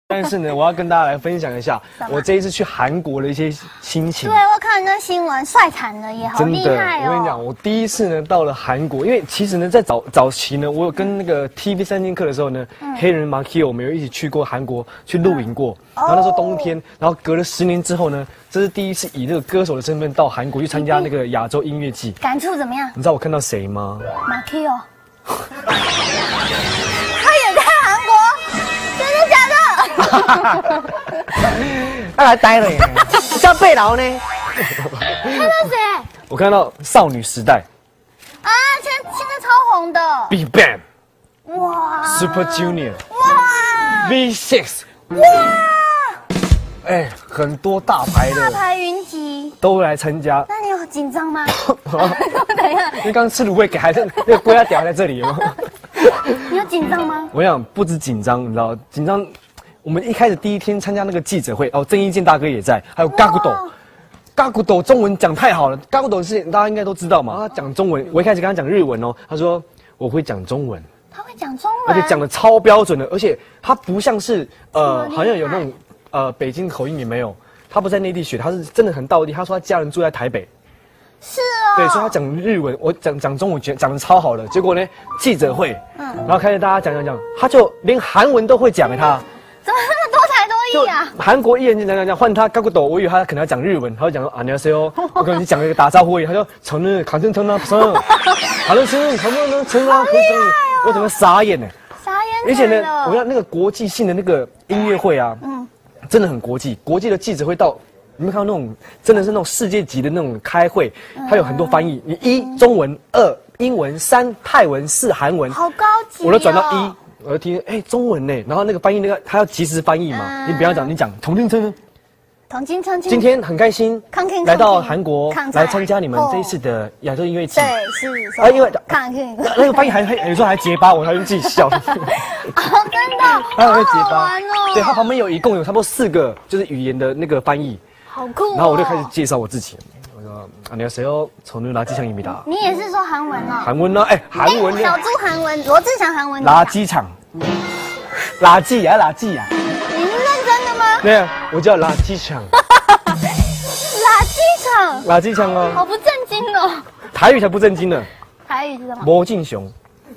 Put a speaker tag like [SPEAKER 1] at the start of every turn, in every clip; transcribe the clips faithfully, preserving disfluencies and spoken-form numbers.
[SPEAKER 1] 但是呢，我要跟大家来分享一下我这一次去韩国的一些心情。
[SPEAKER 2] 对，我看那新闻，帅惨了也好厉害哦。
[SPEAKER 1] 我跟你讲，我第一次呢到了韩国，因为其实呢在早早期呢，我有跟那个 T V 三剑客的时候呢，嗯、黑人 Markio 我们有一起去过韩国去露营过。嗯、然后那时候冬天，然后隔了十年之后呢，这是第一次以这个歌手的身份到韩国去参加那个亚洲音乐季。
[SPEAKER 2] 感触怎么样？
[SPEAKER 1] 你知道我看到谁吗
[SPEAKER 2] ？Markio。他也在韩国，真的假的？
[SPEAKER 3] 他来待了耶，叫贝劳呢？
[SPEAKER 2] 看到谁？
[SPEAKER 1] 我看到少女时代。
[SPEAKER 2] 啊，现在现在超红的。
[SPEAKER 1] Big Bang。
[SPEAKER 2] 哇。
[SPEAKER 1] Super Junior。
[SPEAKER 2] 哇。
[SPEAKER 1] V 六。
[SPEAKER 2] 哇。
[SPEAKER 1] 哎，很多大牌的。
[SPEAKER 2] 大牌云集。
[SPEAKER 1] 都来参加。
[SPEAKER 2] 那你有紧张吗？等一下。
[SPEAKER 1] 因为刚刚吃卤味给还在那个龟鸭屌还在这里有没有？
[SPEAKER 2] 你有紧张吗？
[SPEAKER 1] 我想不止紧张，你知道紧张。我们一开始第一天参加那个记者会，哦，郑伊健大哥也在，还有嘎古斗，嘎古斗中文讲太好了，嘎古斗是大家应该都知道嘛，他讲中文，我一开始跟他讲日文哦，他说我会讲中文，
[SPEAKER 2] 他会讲中文，
[SPEAKER 1] 而且讲的超标准的，而且他不像是呃好像有那种呃北京口音也没有，他不在内地学，他是真的很道地，他说他家人住在台北。
[SPEAKER 2] 是哦，
[SPEAKER 1] 对，所以他讲日文，我讲讲中文讲讲的超好的，结果呢记者会，嗯，然后开始大家讲讲讲，他就连韩文都会讲他。
[SPEAKER 2] 怎么那么多才多艺啊？
[SPEAKER 1] 韩国艺人讲讲讲，换他嘎古斗，我以为他可能要讲日文，他会讲说안녕하세요，我可能讲一个打招呼而已，他说저는 같은 전화 선，다른 친구는 저는 전화 그 선，我整个傻眼呢，
[SPEAKER 2] 傻眼。
[SPEAKER 1] 而且呢，我要那个国际性的那个音乐会啊，嗯，真的很国际，国际的记者会到。你们看到那种真的是那种世界级的那种开会，它有很多翻译，你一中文，二英文，三泰文，四韩文，
[SPEAKER 2] 好高级、哦。
[SPEAKER 1] 我都转到一，我就听哎、欸、中文呢，然后那个翻译那个他要及时翻译嘛，嗯、你不要讲，你讲同青春。
[SPEAKER 2] 同青春。
[SPEAKER 1] 今天很开心来到韩国来参加你们这一次的亚洲音乐季。
[SPEAKER 2] 对，是。
[SPEAKER 1] 啊，因为
[SPEAKER 2] 看看
[SPEAKER 1] 那个翻译还还有时候还结巴，我还用自己笑。
[SPEAKER 2] 哦，真的。
[SPEAKER 1] 他还会结巴。
[SPEAKER 2] 哦、
[SPEAKER 1] 对，他旁边有一共有差不多四个就是语言的那个翻译。
[SPEAKER 2] 好酷、哦！
[SPEAKER 1] 然后我就开始介绍我自己，我说안녕하세요，저는垃圾场입니다。
[SPEAKER 2] 你也是说韩文哦？
[SPEAKER 1] 韩文呢？哎，韩文。
[SPEAKER 2] 小猪韩文，罗志祥韓文。
[SPEAKER 1] 垃圾場，垃圾呀，垃圾呀。
[SPEAKER 2] 你是認真的嗎？
[SPEAKER 1] 對啊，我叫垃圾場。
[SPEAKER 2] 垃圾場。
[SPEAKER 1] 垃圾場哦。
[SPEAKER 2] 好不正經哦。
[SPEAKER 1] 台語才不正經呢。
[SPEAKER 2] 台語是什麼？
[SPEAKER 1] 羅敬雄。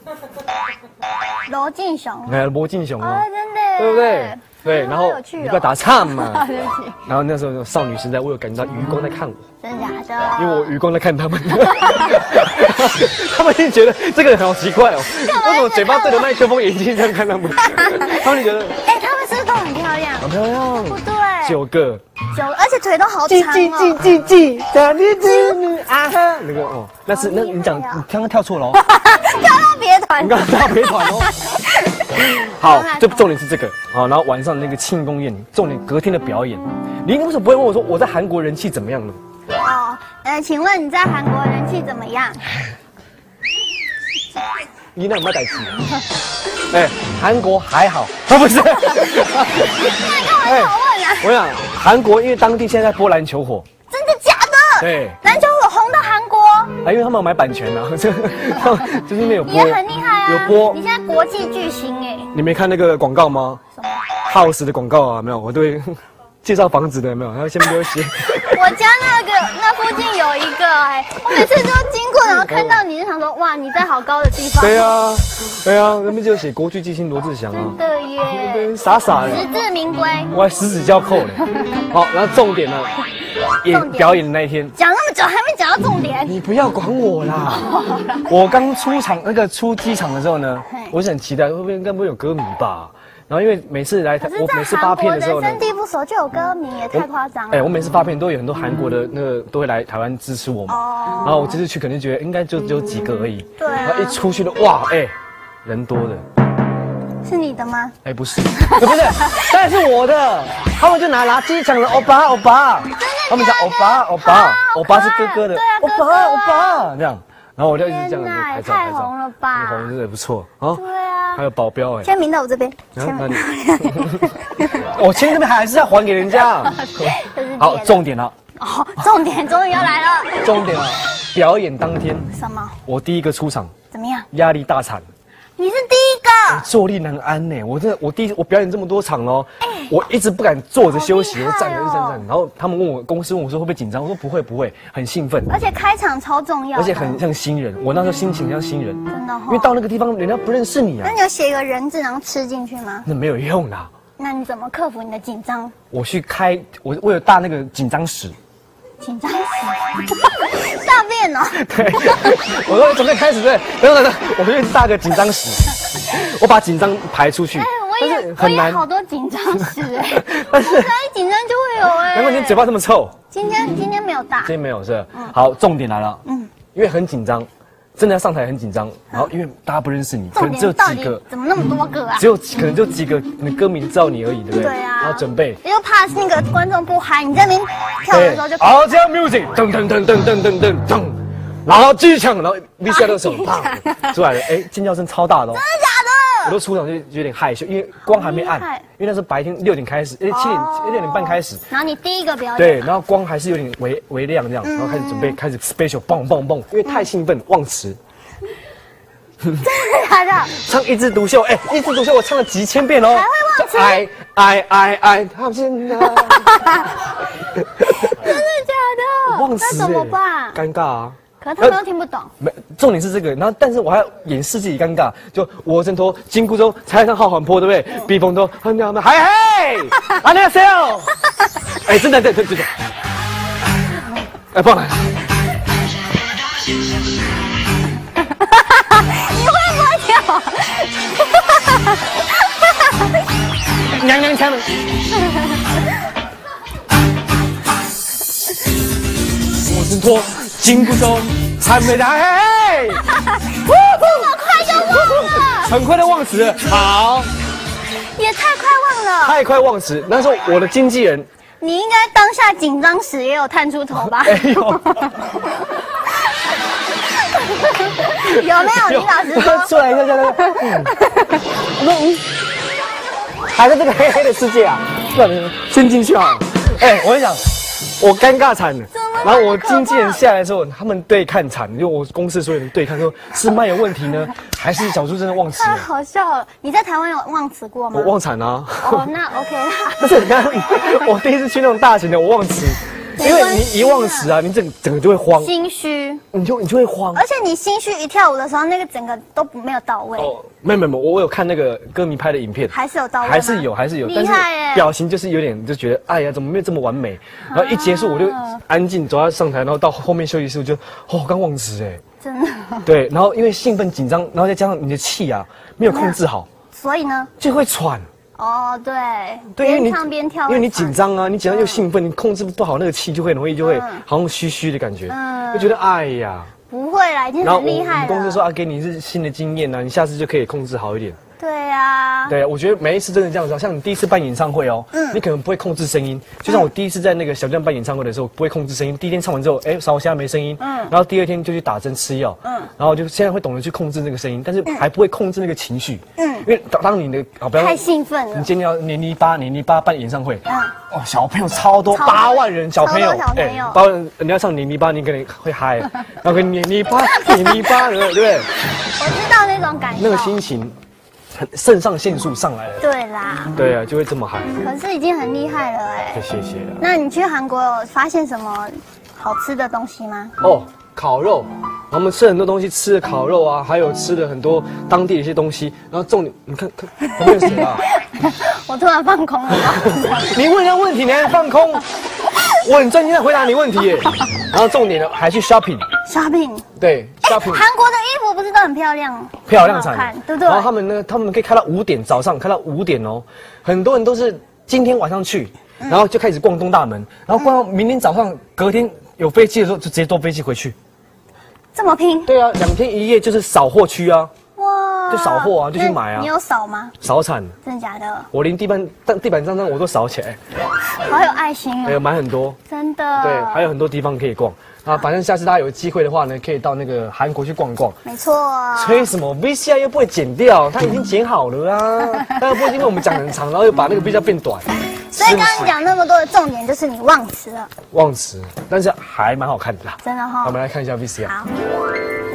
[SPEAKER 2] 羅敬雄。
[SPEAKER 1] 哎，羅敬雄哦。
[SPEAKER 2] 真的。
[SPEAKER 1] 對不對？对，然後你不要打岔嘛。
[SPEAKER 2] 對不起。
[SPEAKER 1] 然後那時候少女時代，我有感覺到餘光在看我。
[SPEAKER 2] 真的假的？
[SPEAKER 1] 因為我餘光在看他們。他們就覺得這個人好奇怪哦，為什麼嘴巴對着麥克風，眼睛這樣看他們？他們就覺得，
[SPEAKER 2] 哎，他們是不是都很漂亮？
[SPEAKER 1] 很漂亮。
[SPEAKER 2] 不對。
[SPEAKER 1] 九個。
[SPEAKER 2] 九，而且腿都好長哦。
[SPEAKER 3] 記記記記，叫你知你啊哈。
[SPEAKER 1] 那個哦，那是那你講，你剛剛跳錯了哦。
[SPEAKER 2] 跳到別團。
[SPEAKER 1] 你剛剛跳別團哦。好，就重點是這個好，然後晚上那個慶功宴，重點隔天的表演。你為什麼不會問我說我在韓國人氣怎麼樣呢？
[SPEAKER 2] 哦，呃，請問你在韓國人氣怎麼樣？
[SPEAKER 1] 你那有沒有代誌？哎，韓國還好，啊不是。
[SPEAKER 2] 那你幹嘛這麼問啊？
[SPEAKER 1] 我想韓國因為當地現在在播籃球火。
[SPEAKER 2] 真的假的？
[SPEAKER 1] 對。
[SPEAKER 2] 籃球火紅到韓國？
[SPEAKER 1] 啊，因為他們有買版權啊，就就是沒有播。
[SPEAKER 2] 你也很厲害啊。
[SPEAKER 1] 有播。
[SPEAKER 2] 你現在國際巨星哎。
[SPEAKER 1] 你沒看那個廣告嗎？什麼 ？House 的廣告啊，沒有，我對介紹房子的有沒有？然後下面就會寫。
[SPEAKER 2] 我家那個那附近有一個哎，我每次都經過，然後看到你就想說，哇，你在好高的地方。
[SPEAKER 1] 對啊，對啊，那邊就寫國際巨星羅志祥啊。
[SPEAKER 2] 真的耶。
[SPEAKER 1] 傻傻的。
[SPEAKER 2] 實至名歸。
[SPEAKER 1] 我還十指交扣嘞。好，然後重點呢，演表演的那一天。
[SPEAKER 2] 講那麼久還沒講到重點。
[SPEAKER 1] 你不要管我啦。我剛出場那個出機場的時候呢，我是很期待會不會應該不會有歌迷吧。然後因為每次來，我每次發片的時候呢，
[SPEAKER 2] 人生地不熟就有歌迷，也太誇張了。
[SPEAKER 1] 哎，我每次發片都有很多韓國的那個都會來台灣支持我嘛。哦。然後我這次去可能覺得應該就只有幾個而已。對啊。然後一出去的哇，哎，人多的。
[SPEAKER 2] 是你的嗎？
[SPEAKER 1] 哎，不是，不是，當然是我的。他們就拿垃圾場的歐巴歐巴，他們講歐巴歐巴，歐巴是哥哥的，歐巴歐巴這樣。然後我就一直這樣拍照拍照。太紅了吧？紅真的不錯啊。對啊。還有保鏢哎。
[SPEAKER 2] 簽名到我這邊。簽名。
[SPEAKER 1] 我簽這邊還是要還給人家。好，重點了。
[SPEAKER 2] 哦，重點終於要來了。
[SPEAKER 1] 重點了，表演當天。
[SPEAKER 2] 什麼？
[SPEAKER 1] 我第一個出場。
[SPEAKER 2] 怎麼樣？
[SPEAKER 1] 壓力大慘。
[SPEAKER 2] 你是第一個。
[SPEAKER 1] 坐立難安呢，我這我第一我表演這麼多場哦。 我一直不敢坐着休息，
[SPEAKER 2] 好厉害哦
[SPEAKER 1] 站着一站站。然后他们问我，公司问我说会不会紧张，我说不会不会，很兴奋。
[SPEAKER 2] 而且开场超重要的，
[SPEAKER 1] 而且很像新人，我那时候心情像新人，
[SPEAKER 2] 真的、哦。
[SPEAKER 1] 因为到那个地方人家不认识你啊。
[SPEAKER 2] 那你有写一个人字然后吃进去吗？
[SPEAKER 1] 那没有用啦。
[SPEAKER 2] 那你怎么克服你的紧张？
[SPEAKER 1] 我去开，我我有大那个紧张屎。
[SPEAKER 2] 紧张屎，大便哦。
[SPEAKER 1] 对，我说准备开始对，等等等，我去大个紧张屎，我把紧张排出去。
[SPEAKER 2] 哎，我也我也好多紧张屎哎，但是一紧张就会有哎。
[SPEAKER 1] 难怪你嘴巴这么臭。
[SPEAKER 2] 今天今天没有大，
[SPEAKER 1] 今天没有是吧？好，重点来了，嗯，因为很紧张。真的要上台很紧张，然后因为大家不认识你，可能只有几个，
[SPEAKER 2] 怎么那么多个啊？
[SPEAKER 1] 只有可能就几个歌迷知道你而已，对不对？
[SPEAKER 2] 对啊。
[SPEAKER 1] 然后准备，
[SPEAKER 2] 又怕那个观众不嗨，你在那边跳的时候就。
[SPEAKER 1] 好，这样 music， 噔噔噔噔噔噔噔噔，然后继续唱，然后 V C R 的手啪出来了，哎，尖叫声超大的哦。
[SPEAKER 2] 真的假的？
[SPEAKER 1] 我都出场就有点害羞，因为光还没暗，因为那是白天六点开始，哎七点六点半开始。
[SPEAKER 2] 然后你第一个表演。
[SPEAKER 1] 对，然后光还是有点微微亮这样，然后开始准备开始 special 蹦蹦蹦，因为太兴奋忘词。
[SPEAKER 2] 真的假的？
[SPEAKER 1] 唱一枝独秀，哎、欸，一枝独秀我唱了几千遍哦。
[SPEAKER 2] 还会忘词？
[SPEAKER 1] 爱爱爱爱，他们现在。
[SPEAKER 2] 真的假的？
[SPEAKER 1] 忘词、欸，
[SPEAKER 2] 那怎么办？
[SPEAKER 1] 尴尬啊。
[SPEAKER 2] 可是他们都听不懂。
[SPEAKER 1] 没，重点是这个，然后但是我还要掩饰自己尴尬，就我挣脱金箍咒，才上浩缓坡，对不对？避风头，很娘们，嗨嘿，안녕하세요。哎，真的，对对对对。哎，放来。
[SPEAKER 2] 你会不会跳？
[SPEAKER 1] 娘娘腔。我挣脱金箍咒，还没来，嘿嘿。
[SPEAKER 2] 这么快就忘了？
[SPEAKER 1] 很快的忘词了，好。
[SPEAKER 2] 也太快忘了。
[SPEAKER 1] 太快忘词，那时候我的经纪人。
[SPEAKER 2] 你应该当下紧张时也有探出头吧？
[SPEAKER 1] 哎呦。
[SPEAKER 2] 有没有？你老实说。
[SPEAKER 1] 出来一下，下来。嗯。我说嗯，还在这个黑黑的世界啊，算了，先进去啊。哎，我跟你讲，我尴尬惨了。然后我经纪人下来之后，他们对看惨，就我公司所有人对看，说是麦有问题呢，还是小猪真的忘词？
[SPEAKER 2] 太好笑了！你在台湾有忘词过吗？
[SPEAKER 1] 我忘惨啊。
[SPEAKER 2] 哦，那 OK 啦。
[SPEAKER 1] 不是，你看，我第一次去那种大型的，我忘词。因为你一忘词啊，你整整个就会慌，
[SPEAKER 2] 心虚，
[SPEAKER 1] 你就你就会慌，
[SPEAKER 2] 而且你心虚一跳舞的时候，那个整个都没有到位。
[SPEAKER 1] 哦，没有没有，我我有看那个歌迷拍的影片，
[SPEAKER 2] 还是有到位，
[SPEAKER 1] 还是有还是有，
[SPEAKER 2] 厉害耶！
[SPEAKER 1] 表情就是有点就觉得，哎呀，怎么没有这么完美？然后一结束我就安静走到上台，然后到后面休息室我就，哦，刚忘词哎，
[SPEAKER 2] 真的。
[SPEAKER 1] 对，然后因为兴奋紧张，然后再加上你的气啊没有控制好，
[SPEAKER 2] 所以呢
[SPEAKER 1] 就会喘。
[SPEAKER 2] 哦，对，
[SPEAKER 1] 对，因为你
[SPEAKER 2] 边唱边跳，
[SPEAKER 1] 因为你紧张啊，你紧张又兴奋，你控制不好那个气，就会容易就会好像虚虚的感觉，就觉得哎呀，
[SPEAKER 2] 不会啦，已经很厉害了。
[SPEAKER 1] 公司说啊，给你是新的经验啊，你下次就可以控制好一点。
[SPEAKER 2] 对啊，
[SPEAKER 1] 对，我觉得每一次真的这样子，像你第一次办演唱会哦，嗯，你可能不会控制声音，就像我第一次在那个小站办演唱会的时候，不会控制声音，第一天唱完之后，哎，少我现在没声音，嗯，然后第二天就去打针吃药，嗯，然后就现在会懂得去控制那个声音，但是还不会控制那个情绪，嗯，因为当当你的啊，不要
[SPEAKER 2] 太兴奋了，
[SPEAKER 1] 你今天要年泥巴年泥巴办演唱会，嗯，哦，小朋友超多，八万人小朋友，
[SPEAKER 2] 哎，
[SPEAKER 1] 八万人你要唱年泥巴，你可能会嗨，然后跟年泥巴年泥巴，对不对？
[SPEAKER 2] 我知道那种感觉，
[SPEAKER 1] 那个心情。肾上腺素上来了，
[SPEAKER 2] 对啦，
[SPEAKER 1] 对啊，就会这么嗨。
[SPEAKER 2] 可是已经很厉害了哎，
[SPEAKER 1] 谢谢啊。
[SPEAKER 2] 那你去韩国有发现什么好吃的东西吗？
[SPEAKER 1] 哦，烤肉，我们吃很多东西，吃的烤肉啊，还有吃的很多当地的一些东西。然后重点，你看看旁边有谁啊？
[SPEAKER 2] 我突然放空了。
[SPEAKER 1] 你问人家问题，你还放空？我很专心在回答你问题耶。然后重点呢，还去 shopping。shopping。对 ，shopping。
[SPEAKER 2] 韩国的衣服不是都很漂亮？
[SPEAKER 1] 漂亮惨，
[SPEAKER 2] 对不对？
[SPEAKER 1] 然后他们呢，他们可以开到五点，早上开到五点哦。很多人都是今天晚上去，然后就开始逛东大门，然后逛到明天早上，隔天有飞机的时候就直接坐飞机回去。这
[SPEAKER 2] 么拼？
[SPEAKER 1] 对啊，两天一夜就是扫货区啊。哇！就扫货啊，就去买啊。
[SPEAKER 2] 你有扫吗？
[SPEAKER 1] 扫惨。
[SPEAKER 2] 真的假的？
[SPEAKER 1] 我连地板、地板脏脏我都扫起来。
[SPEAKER 2] 好有爱心哦。
[SPEAKER 1] 还有买很多。
[SPEAKER 2] 真的。
[SPEAKER 1] 对，还有很多地方可以逛。啊，反正下次大家有机会的话呢，可以到那个韩国去逛逛。
[SPEAKER 2] 没错。
[SPEAKER 1] 吹什么 V C R 又不会剪掉，它已经剪好了啊。但又不会因为我们讲很长，然后又把那个 V C R 变短。
[SPEAKER 2] 所以刚刚讲那么多的重点就是你忘词了。
[SPEAKER 1] 忘词，但是还蛮好看的啦。
[SPEAKER 2] 真的哈。
[SPEAKER 1] 我们来看一下 V C R。
[SPEAKER 2] 好。